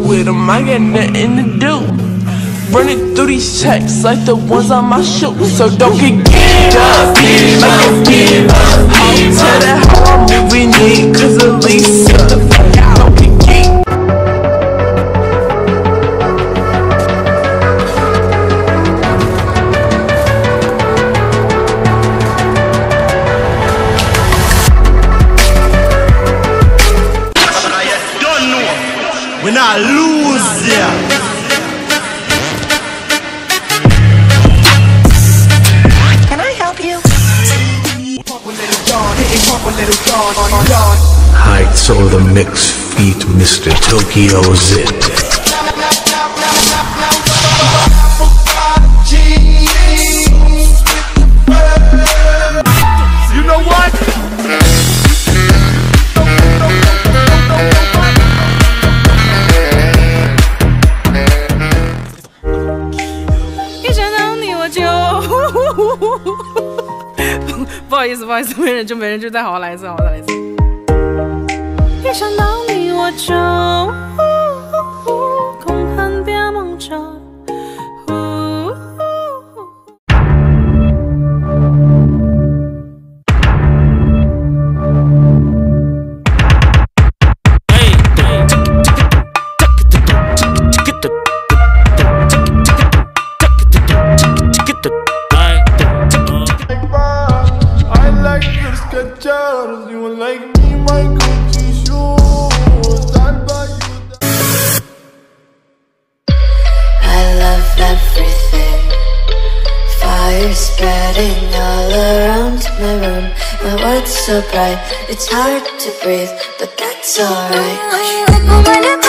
with them, I got nothing to do. Running through these checks like the ones on my shoes. So don't get up, don't give up. I'll tell that how I'm moving in, cause Elisa. Don't get we not lose ya. Can I help you? Heights or the mixed feet, Mr. Tokyo Zit. You know what? 不好意思，没人就再好好来一次，一想到你我就空恨别梦着。 You like me, my Gucci shoes. I love everything. Fire spreading all around my room. My world's so bright, it's hard to breathe, but that's alright.